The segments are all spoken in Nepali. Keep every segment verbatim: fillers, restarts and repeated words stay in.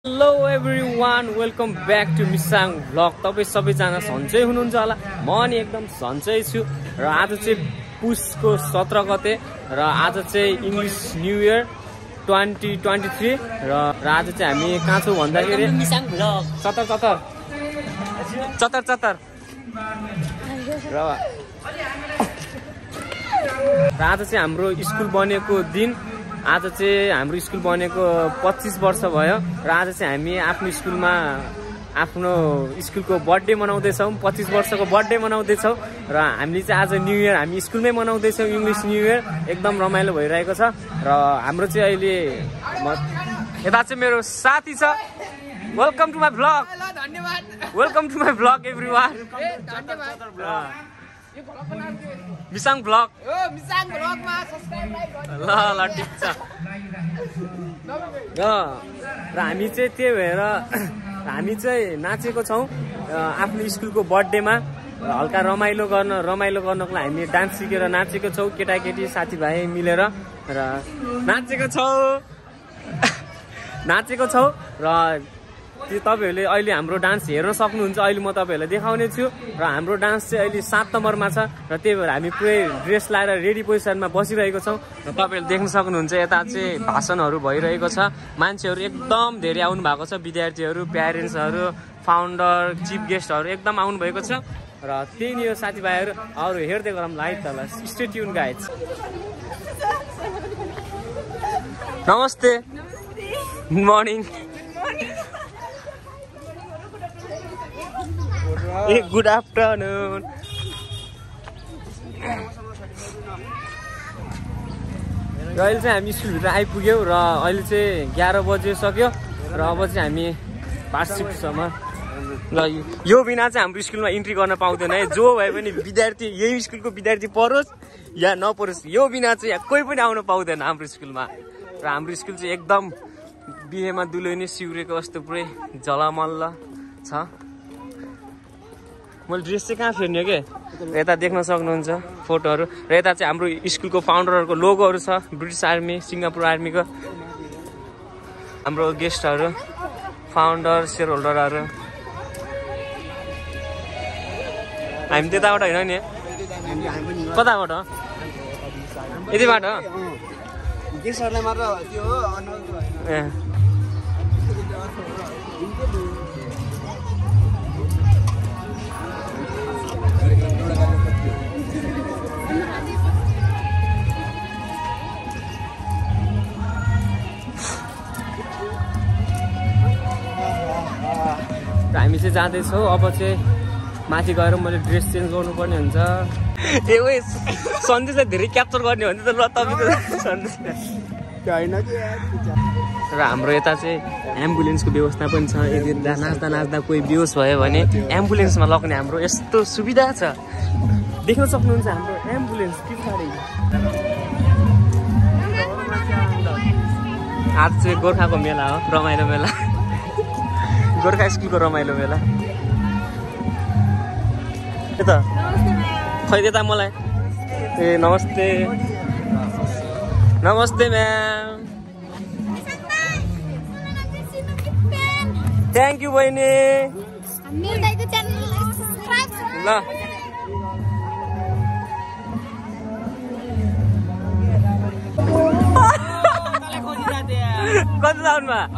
Hello everyone, welcome back to मिसाङ भ्लग। तपाईँ सबैजना सन्चै हुनुहुन्छ होला। म नि एकदम सन्चै छु। र आज चाहिँ पुसको सत्र गते र आज चाहिँ English new year twenty twenty three र आज चाहिँ हामी कहाँ छौँ भन्दाखेरि मिसाङ भ्लग चतर चतर चतर चतर र आज चाहिँ हाम्रो स्कुल बनेको दिन। आज चाहिँ हाम्रो स्कुल बनेको पच्चिस वर्ष भयो र आज चाहिँ हामी आफ्नो स्कुलमा आफ्नो स्कुलको बर्थडे मनाउँदैछौँ। पच्चिस वर्षको बर्थडे मनाउँदैछौँ र हामीले चाहिँ आज न्यु इयर हामी स्कुलमै मनाउँदैछौँ। इङ्ग्लिस न्यु इयर एकदम रमाइलो भइरहेको छ। र हाम्रो चाहिँ अहिले यता चाहिँ मेरो साथी छ। Welcome to my vlog. Welcome to my vlog everyone. मिसाङ भ्लग ल ल ठिक छ। र हामी चाहिँ त्यही भएर हामी चाहिँ नाचेको छौँ आफ्नो स्कुलको बर्थडेमा। हल्का रमाइलो गर्न रमाइलो गर्नको लागि हामी डान्स सिकेर नाचेको छौँ, केटाकेटी साथीभाइ मिलेर र नाचेको छौँ नाचेको छौँ र त्यो तपाईँहरूले अहिले हाम्रो डान्स हेर्न सक्नुहुन्छ। अहिले म तपाईँहरूलाई देखाउने छु र हाम्रो डान्स चाहिँ अहिले सात नम्बरमा छ र त्यही भएर हामी पुरै ड्रेस लाएर रेडी पोजिसनमा बसिरहेको छौँ र तपाईँहरूले देख्न सक्नुहुन्छ। यता चाहिँ भाषणहरू भइरहेको छ। मान्छेहरू एकदम धेरै आउनु भएको छ। विद्यार्थीहरू, प्यारेन्ट्सहरू, फाउन्डर, चिफ गेस्टहरू एकदम आउनुभएको छ र त्यही नि यो साथीभाइहरू अरू हेर्दै गरौँ लाइभ तल। Stay tune guys. नमस्ते, good morning. A good afternoon. र अहिले चाहिँ हामी स्कुलभित्र आइपुग्यौँ र अहिले चाहिँ एघार बजिसक्यो र अब चाहिँ हामी वार्षिकसम्म ल यो बिना चाहिँ हाम्रो स्कुलमा इन्ट्री गर्न पाउँदैन है। जो भए पनि विद्यार्थी यही स्कुलको विद्यार्थी परोस् या नपरोस्, यो बिना चाहिँ कोही पनि आउन पाउँदैन हाम्रो स्कुलमा। र हाम्रो स्कुल चाहिँ एकदम बिहेमा दुलैनी सिउरेको जस्तो पुरै झलमल्ल छ। मैले ड्रेस चाहिँ कहाँ फेर्ने के यता देख्न सक्नुहुन्छ फोटोहरू। र यता चाहिँ हाम्रो स्कुलको फाउन्डरहरूको लोगोहरू छ, ब्रिटिस आर्मी, सिङ्गापुर आर्मीको। हाम्रो गेस्टहरू, फाउन्डर, सेयर होल्डरहरू। हामी त्यताबाट होइन नि, कताबाट यतिबाट ए हामी चाहिँ जाँदैछौँ। अब चाहिँ माथि गएर मैले ड्रेस चेन्ज गर्नुपर्ने हुन्छ। ए ओ सन्देशलाई धेरै क्याप्चर गर्ने हो भने त ल तपाईँको सन्देश होइन। र हाम्रो यता चाहिँ एम्बुलेन्सको व्यवस्था पनि छ। यदि नाच्दा नाच्दा कोही बेहोस भयो भने एम्बुलेन्समा लग्ने हाम्रो यस्तो सुविधा छ। देख्न सक्नुहुन्छ हाम्रो एम्बुलेन्स पछाडि। आज चाहिँ गोर्खाको मेला हो, रमाइलो मेला, गोर्खा स्कुलको रमाइलो मेला। यता खै त्यता मलाई ए नमस्ते नमस्ते म्याम। थ्याङ्क यू बहिनी। ल कति बेला आउनु भयो?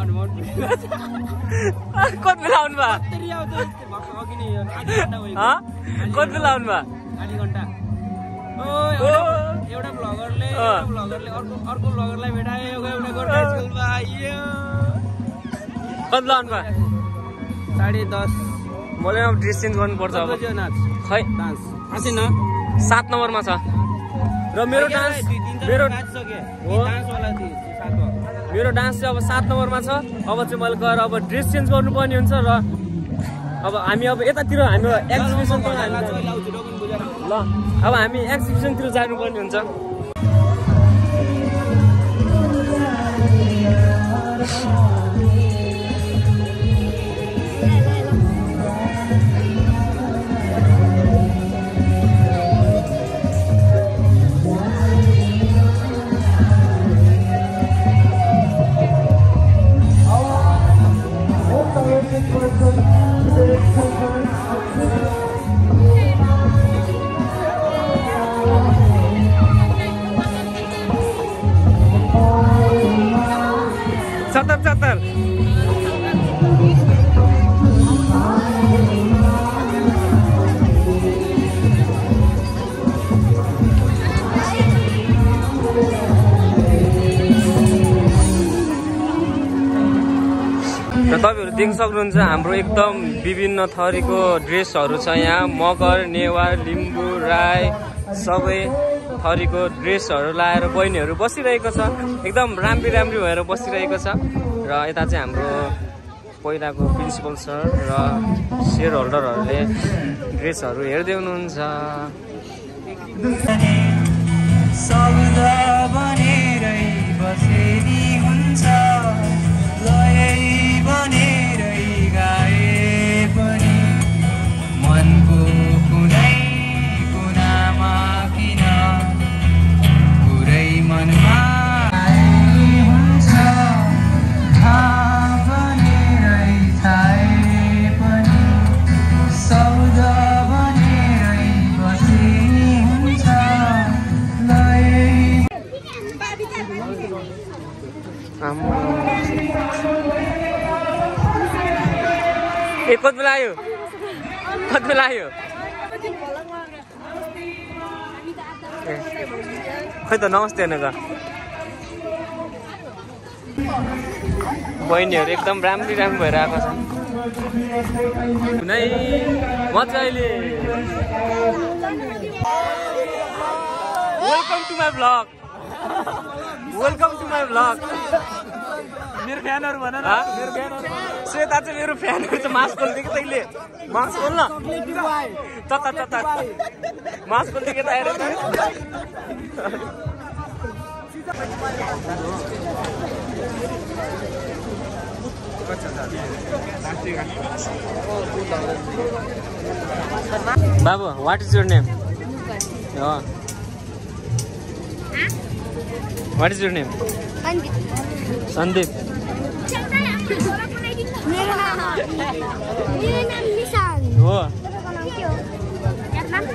कति बेला आउनु भयो? कति बेला आउनु भयो? एउटा भ्लगरले भ्लगरले अर्को अर्को भ्लगरलाई भेटायो एउटा गोर्खा स्कुलमा। कति बेला आउनु भयो? साढे दस। मलाई अब ड्रेस चेन्ज गर्नुपर्छ अब। खै डान्स आसेन सात नम्बरमा छ र मेरो डान्स मेरो मेरो डान्स चाहिँ अब सात नम्बरमा छ। अब चाहिँ मैले गएर अब ड्रेस चेन्ज गर्नुपर्ने हुन्छ र अब हामी अब यतातिर हाम्रो एक्जिबिसनतिर ल अब हामी एक्जिबिसनतिर जानुपर्ने हुन्छ। Catat, catat. र तपाईहरु देख्न सक्नुहुन्छ हाम्रो एकदम विभिन्न थरीको ड्रेसहरु छ यहाँ। मगर, नेवार, लिम्बू, राई सबै थरीको ड्रेसहरु लाएर बहिनीहरु बसिरहेको छ। एकदम राम्री राम्री भएर बसिरहेको छ। र यता चाहिँ हाम्रो पहिलाको प्रिन्सिपल सर र शेयर होल्डरहरुले ड्रेसहरु हेर्दै हुनुहुन्छ। मनको कुनै कुनामा किन पुरै मनमा हुन्छ थाहा बनेरै थाहे पनि सौदा बनेरै बसेनी हुन्छ ए कति बेला आयो कति बेला आयो खै त नमस्ते हेर्नुको बहिनीहरू एकदम राम्री राम्रो भएर आएको छ नै मजाले। Welcome to my vlog welcome to my vlog. मेरो फ्यानहरु भन न मेरो फ्यानहरु श्वेता चाहिँ मेरो फ्यानहरु चाहिँ मास्क खोल्दिएको तैले मास्क खोल्न तता तता मास्क खोल्दिएको त आएर बाबु what is your name? What is your name? Sandeep. मेरो नाम मेरो नाम निशान हो। तपाईँको नाम के हो? यादनाम।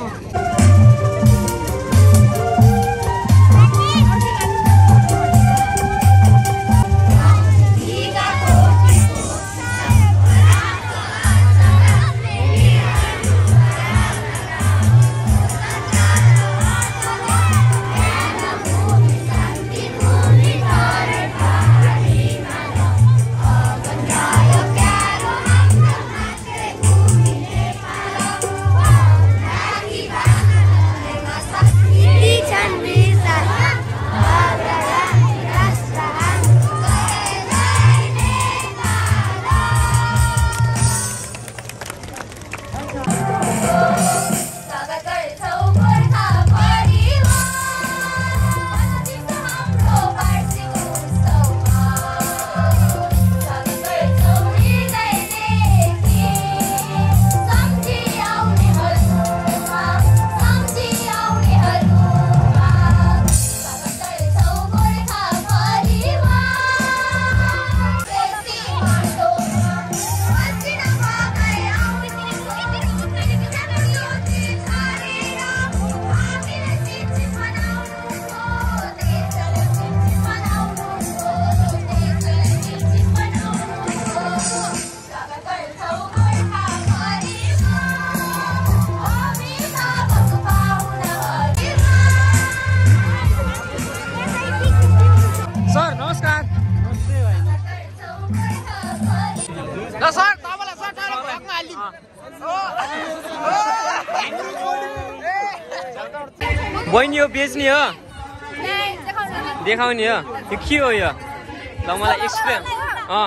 बहिनी हो बेच्ने हो देखाउने हो यो के हो यो ल मलाई एक्सप्लेन अँ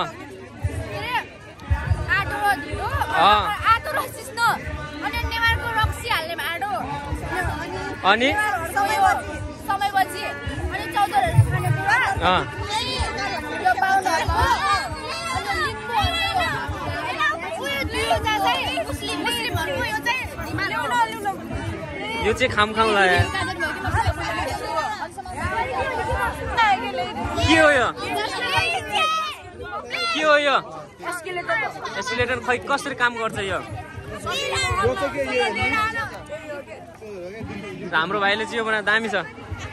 अनि यो चाहिँ खाम खाम लाग्यो के हो यो के हो यो एस्केलेटर खै कसरी काम गर्छ यो हाम्रो भाइले चाहिँ यो बना दामी छ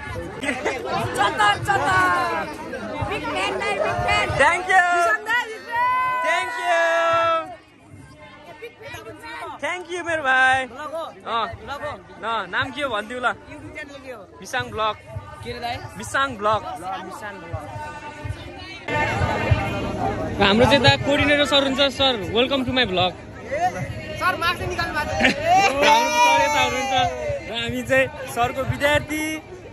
thank you thank you thank you मेरो भाइ न नाम के हो भनिदिउ ल मिसाङ ब्लग मिसाङ ब्लग हाम्रो चाहिँ दा कोअर्डिनेटर सर हुन्छ sir welcome to my blog sir marks निकाल्नु भएको हुनुहुन्छ र हामी चाहिँ सरको विद्यार्थी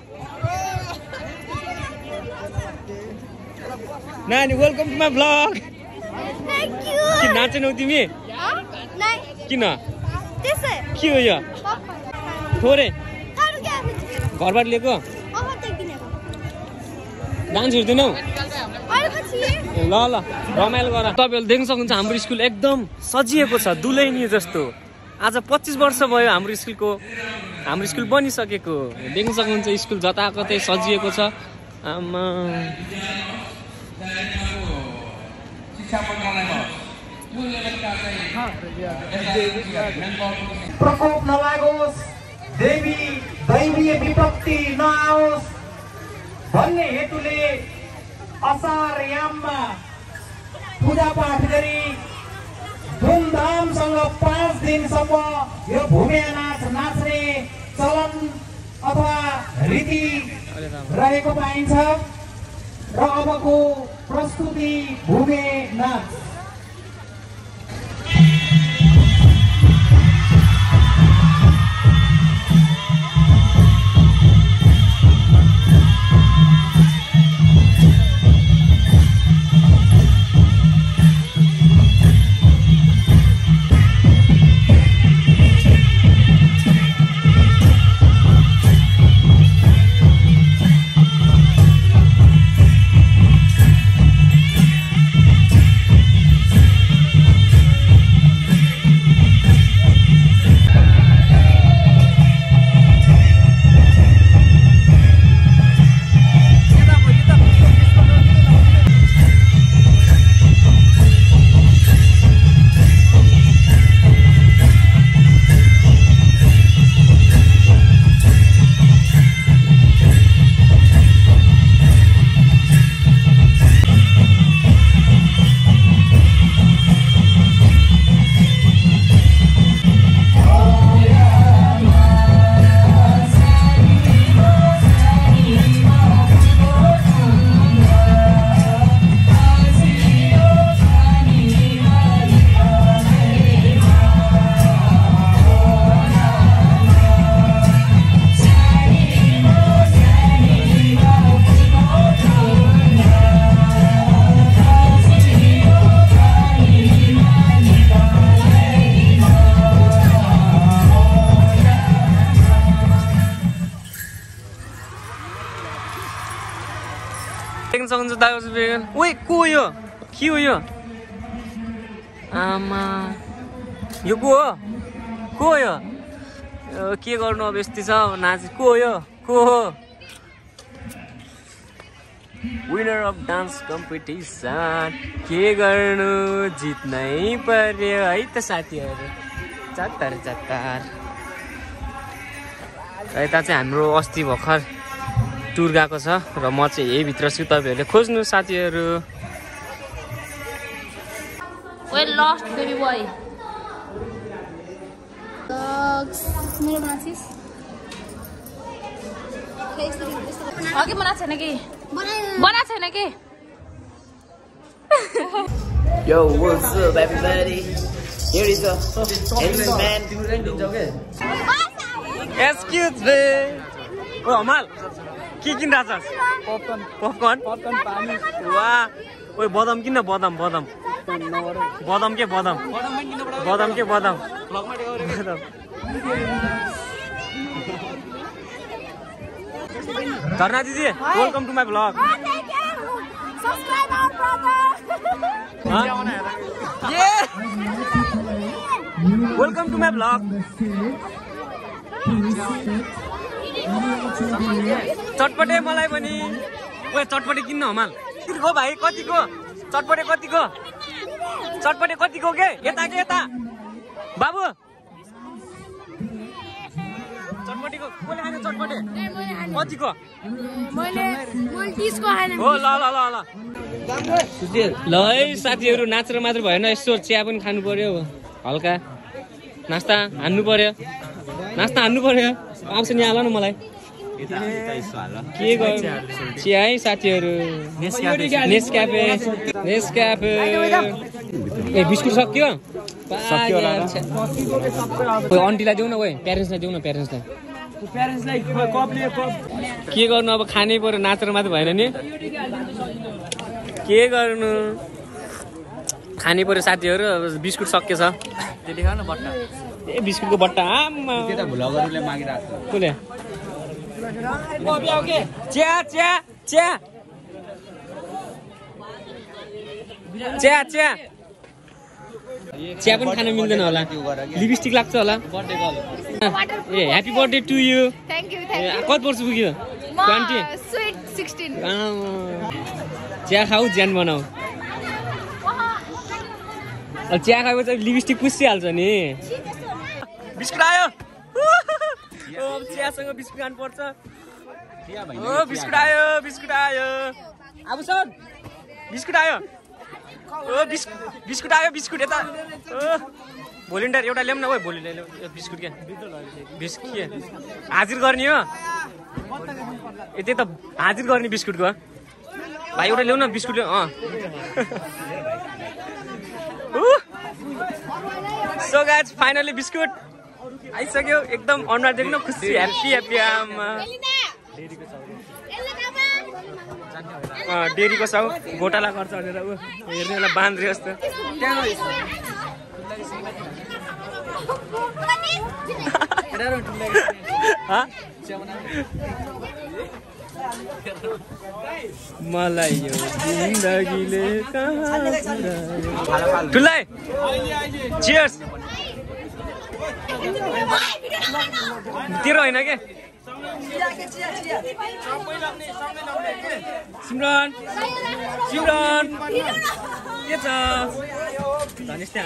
नानी वेलकम टु माई ब्लग किन नाचेनौ तिमी किन के हो यो थोरै घरबाट लिएको डान्स हेर्दैनौ ल ल रमाइलो गर तपाईँहरूले देख्न सक्नुहुन्छ हाम्रो स्कुल एकदम सजिएको छ दुलैनी जस्तो आज पच्चिस वर्ष भयो हाम्रो स्कुलको हाम्रो स्कुल बनिसकेको देख्न सक्नुहुन्छ स्कुल जताकतै सजिएको छ आमा प्रकोप नलागोस् देवी दैवीय विपत्ति नआओस् भन्ने हेतुले असार याममा पूजापाठ गरी धुमधामसँग पाँच दिनसम्म यो भूमिया नाच नाच्ने चलन अथवा रीति रहेको पाइन्छ र अबको प्रस्तुति भूमे नाच सक्नुहुन्छ दाजु ओइ को यो के हो यो आमा यो को हो को हो यो के गर्नु अब यस्तै छ नाच को हो यो को हो विनर अफ डान्स कम्पिटिसन के गर्नु जित्नै पर्यो है त साथीहरू चत्तर चत्तर यता चाहिँ हाम्रो अस्ति भर्खर टुर गएको छ र म चाहिँ यही भित्र छु तपाईहरुले खोज्नु साथीहरु We lost baby boy. Dogs. मेरो मासिस अघि बना छैन कि बना छैन कि Yo, what's up everybody? Here is a handsome man. Excuse me. ओ अमल के किन राछस पपकर्न पपकर्न पपकर्न पानी वाह ओइ बदाम किन बदाम बदाम बदाम के बदाम बदाम के बदाम धर्ना दिदी welcome to my blog Subscribe our brother. Welcome to my blog चटपटे मलाई पनि ओए चटपटे किन्न हमाल कतिको भाइ कतिको चटपटे कतिको चटपटे कतिको के यता के यता बाबु चटपटेको कसले खाने चटपटे कतिको मैले मैले तीसको खाने हो ल ल ल ल ल है साथीहरू नाचेर मात्र भएन यसो चिया पनि खानु पर्यो हल्का नास्ता हान्नु पर्यो नास्ता हान्नु पर्यो आउँछ नि हाल न मलाई के गर्नु चिया है साथीहरू नेस्क्याफे नेस्क्याफे ए बिस्कुट सक्यो आन्टीलाई देऊ न ओइ प्यारेन्ट्सलाई देऊ न प्यारेन्ट्सलाई के गर्नु अब खानै पर्यो नाचेर मात्र भएन नि के गर्नु खानै पर्यो साथीहरू बिस्कुट सकिएछ ए बिस्कुटको बट्टा आमा भ्लगरले मागिरहेको कसले चिया चिया चिया चिया चिया चिया पनि खान मिल्दैन होला लिपस्टिक लाग्छ होला ए happy birthday to you thank you कति वर्ष पुग्यो ट्वेन्टी स्विट सिक्सटिन चिया खाऊ ज्यान बनाऊ चिया खाएपछि लिपस्टिक पुसिहाल्छ नि बिस्कुट आयो चियासँग बिस्कुट खानुपर्छ ओ बिस्कुट आयो बिस्कुट आयो अब सर बिस्कुट आयो ओ बिस्कुट आयो बिस्कुट यता भोलिन्टियर एउटा ल्याउँ न ओ भोलि बिस्कुट क्या बिस्कुट के हाजिर गर्ने हो यति त हाजिर गर्ने बिस्कुटको भाइ एउटा ल्याउँ न बिस्कुट अँ सो गाइज फाइनली बिस्कुट आइसक्यो एकदम अनुहार देख्न खुसी ह्याप्पी ह्याप्पी आमा डेरीको साउ घोटाला गर्छ भनेर ऊ हेर्नेलाई बाँध्रे जस्तो मलाई यो जिन्दगीले ठुलै चियर्स तेरो होइन के सिमरन सिमरन के छ धनेशले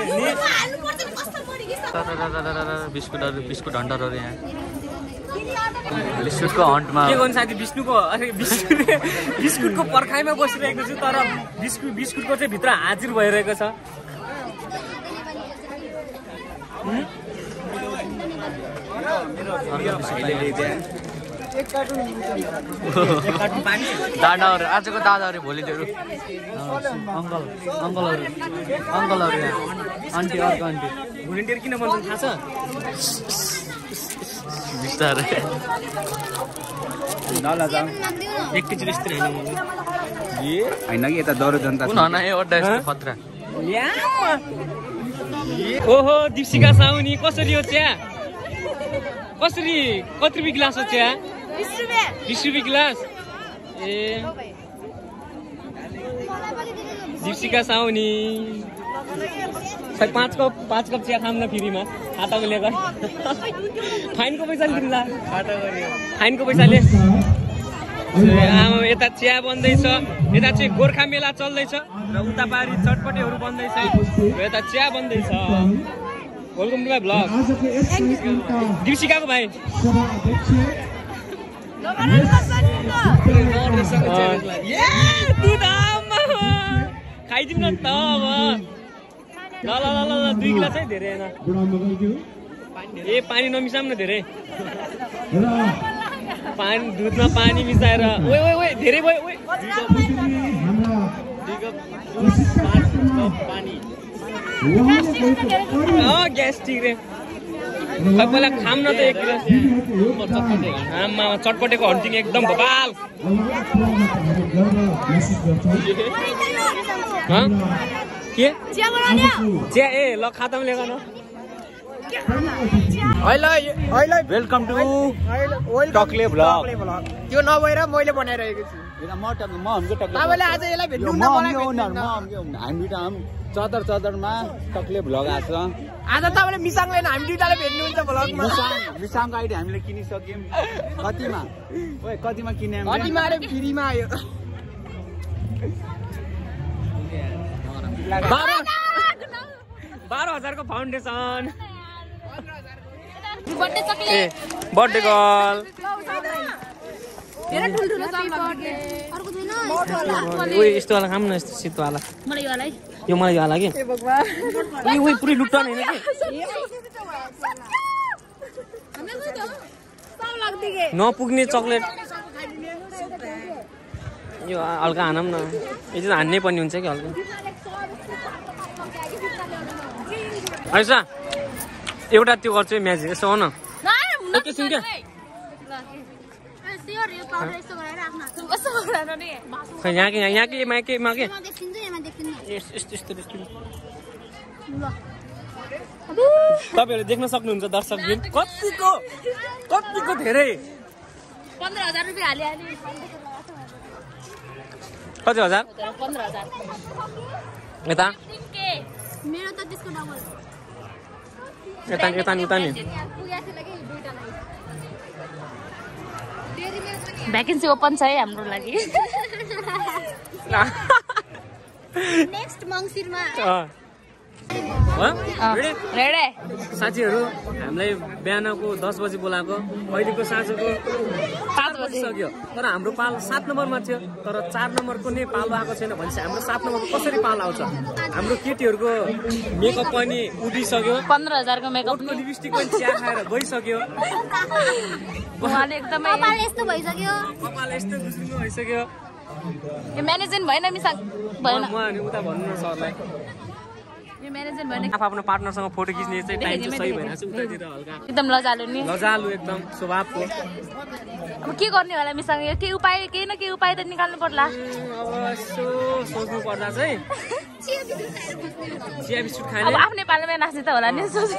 हाल्नु बिस्कुटहरू बिस्कुट हन्टरहरू यहाँ बिस्कुटको हन्टमा के गर्नु साथी विष्णुको अरे बिस्कुट बिस्कुटको पर्खाइमा बसिरहेको छु तर बिस्कुट बिस्कुटको चाहिँ भित्र हाजिर भइरहेको छ दादाहरू आजको दादाहरू भोलितिर अङ्कल अङ्कलहरू अङ्कलहरू आन्टी अर्को आन्टी भोलिन्टियर किन भन्छ थाहा छ बिस्तारै एकैचोटि यस्तै होइन कि यता दौरो जनता खतरा ओहो दीप्सिका साउनी कसरी हो चिया कसरी कति रुपियाँ गिलास हो चिया बिस रुपियाँ गिलास ए दीप्सिका साउनी पाँच कप पाँच कप चिया खाऊँ न फ्रीमा खाताको लिएर फाइनको पैसा लिन्छ फाइनको पैसाले यता चिया बन्दैछ यता चाहिँ गोर्खा मेला चल्दैछ र उता पारी चटपटेहरू बन्दैछ र यता चिया बन्दैछ वेलकम टु माई ब्लग दीप्सिकाको भाइ खाइदिउँ न त अब ल ल ल ल दुई गिलास चाहिँ धेरै होइन ए पानी नमिसाऊँ न धेरै पानी दुधमा पानी मिसाएर ओए ओए ओए धेरै भयो ओए ग्यास्ट्रिक रे पहिला खाम न त एक गिलास आमा चटपटेको हन्टिङ एकदम भोपाल के चिया ए ल खातामा लेख न वेलकम टु टक्ले भ्लग त्यो नभएर मैले बनाइरहेको छु तपाईँले आज यसलाई भेट्नु हामी चदर चदरमा टक्ले भ्लग आएको छ आज तपाईँले मिसाङले हामी दुईटाले भेट्नुहुन्छ भ्लगमा मिसाङको आइडी हामीले किनिसक्यौँ कतिमा ओए कतिमा किने कतिमा अरे फ्रीमा आयो बाह्र बाह्र हजारको फाउन्डेसन बर्थडे ए चकलेट बर्थडे गर्ल धेरै ठुल्ठुलो चकलेट अर्को छैन उयो यस्तो वाला खाम न यस्तो सेतो वाला मलाई यो वाला यो मलाई यो वाला के उयो उयो पुरै लुट्टाउने होइन कि नपुग्ने चक्लेट यो हल्का हानौँ न यो चाहिँ हान्नै पर्ने हुन्छ कि हल्का ऐसा एउटा त्यो गर्छु म्याजिक यसो हो न एकैछिन क्या खै यहाँ कि यहाँ कि यहाँ केमा के यस्तो यस्तो तपाईँहरू देख्न सक्नुहुन्छ दर्शक कतिको कतिको धेरै पन्ध्र हजार रुपियाँ हाले कति हजार पन्ध्र हजार यता मेरो त त्यसको डबल यता यता उता नि भ्याकेन्सी ओपन छ है हाम्रो लागि नेक्स्ट मङ्सिरमा रेडे साथीहरू हामीलाई बिहानको दस बजी बोलाएको अहिलेको साँझको सात बजिसक्यो तर हाम्रो पाल सात नम्बरमा थियो तर चार नम्बरको नै पालो आएको छैन भनेपछि हाम्रो सात नम्बरको कसरी पाल आउँछ हाम्रो केटीहरूको मेकअप पनि उडिसक्यो पन्ध्र हजारको मेकअप लिपस्टिक पनि चिया खाएर गइसक्यो उहाँले एकदमै कपाल यस्तो भइसक्यो कपाल यस्तो गुस्रुङ्गो भइसक्यो यो म्यानेजमेन्ट भएन मिसाक भएन म अनि उता भन्नु न सरलाई यो म्यानेजमेन्ट भएन आफ्नो पार्टनरसँग फोटो खिच्ने चाहिँ टाइम चाहिँ सही भइरहेको छ उतातिर हल्का एकदम लजालु नि लजालु एकदम स्वभावको अब के गर्ने होला मिसाङ यो के उपाय केही न केही उपाय त निकाल्नु पर्ला अब यसो सोच्नु पर्दा चाहिँ चिया बिस्कुट अब खाने आफ्नै पालोमै नाच्ने त होला नि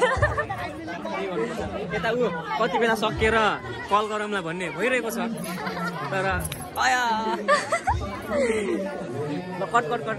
यता ऊ कति बेला सकिएर कल गरौँला भन्ने भइरहेको छ तर आया ल कट कट कट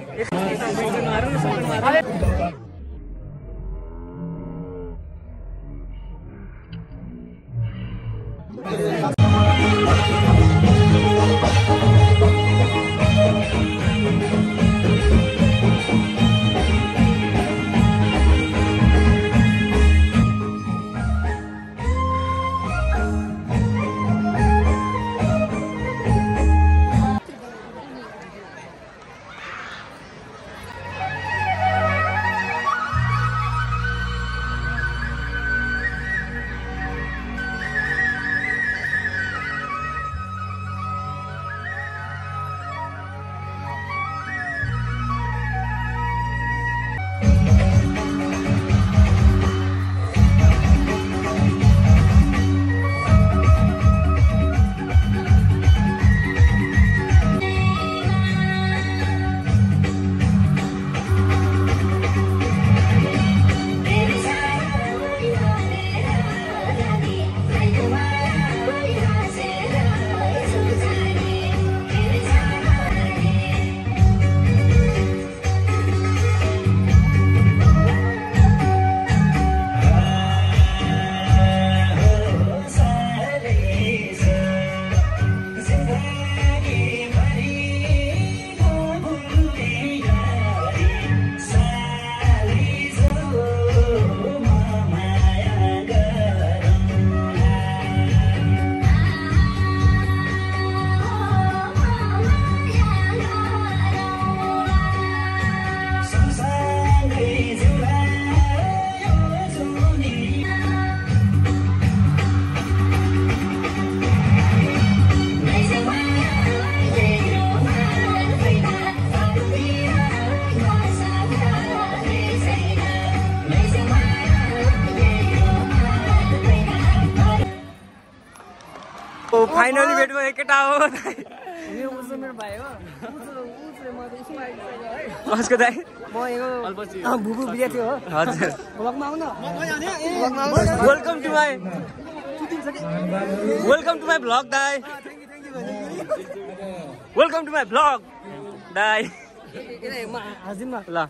फाइनली भेट भयो केटा हो कसको दाइ भुबु विद्यार्थी हो हजुर ब्लगमा आउन welcome to my welcome to my blog दाइ वेलकम टु माई ब्लग दाइ हाजिम न ल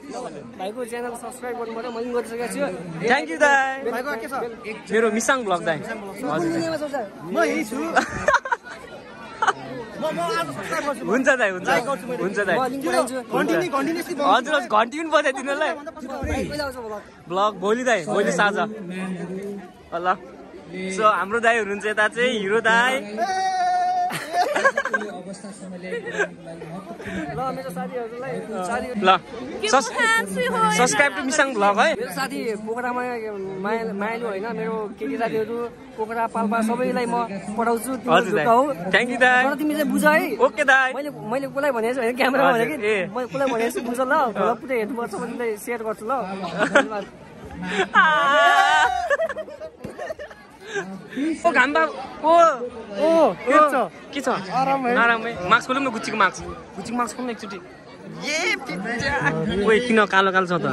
भाइको च्यानल सब्सक्राइब गर्नु पर्यो मैले गरिसकेको छु थ्याङ्क यू दाइ भाइको के छ मेरो मिसाङ ब्लग दाइ म यही छु म म आज सब्स्क्राइब गर्छु हुन्छ दाइ हुन्छ हुन्छ दाइ कन्टिन्यू कन्टिन्युअसली हजुर हजुर घन्टी पनि बजाइदिनु ल पहिला आउँछ ब्लग ब्लग भोलि दाइ भोलि साँझ ल सो हाम्रो दाइ हुनुहुन्छ यता चाहिँ हिरो दाइ ल मेरो साथीहरुलाई साथी ल सब्स्क्राइब टु मिसाङ ब्लग है मेरो साथी पोखरामा माया मायालु होइन मेरो केटी साथीहरू पोखरा पाल्पा सबैलाई म पठाउँछु हजुर दाइ थ्याङ्क यू दाइ तर तिमी चाहिँ बुझ है ओके दाइ मैले मैले कसलाई भनेको छु होइन क्यामेरामा भने कि मैले कसलाई भनेको छु बुझ ल भोलि पुरै हेर्नुपर्छ सबैलाई सेयर गर्छु ल धन्यवाद ओ घाम्बा ओ ओ के छ के छ आरामै आरामै मास्क खोलौँ न गुच्चीको मास्क गुच्चीको मास्क खोलौँ न एकचोटि ए ओइ किन कालो कालो छ त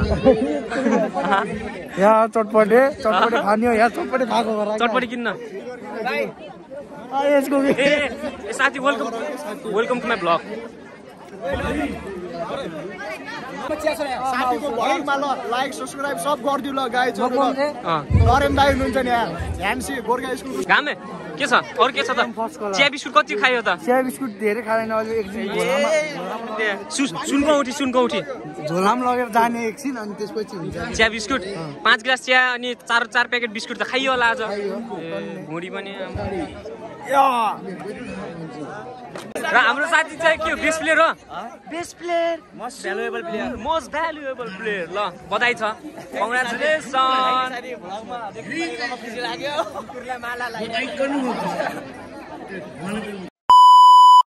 यहाँ चटपटे चटपटे खाने हो यहाँ चटपटे खाएको हो चटपटी किन्न यसको ए ए साथी welcome welcome to my blog साथीको भरमा ल लाइक सब्स्क्राइब सब गरिदिउ ल गाइज नरेन दाइ हुनुहुन्छ नि यहाँ ह्यान्सी गोर्खा स्कुल घामे के छ अरू के छ त चिया बिस्कुट कति खायो त चिया बिस्कुट धेरै खाँदैन अहिले एकछिन सुनको उठी सुनको उठी झोलाम लगेर जाने एकछिन अनि त्यसपछि हुन्छ चिया बिस्कुट पाँच गिलास चिया अनि चार चार प्याकेट बिस्कुट त खाइयो होला आज भुँडी पनि र हाम्रो साथी चाहिँ के हो बेस्ट प्लेयर हो best player most valuable player most valuable player ल बधाई छ कङ्ग्रेचुलेसन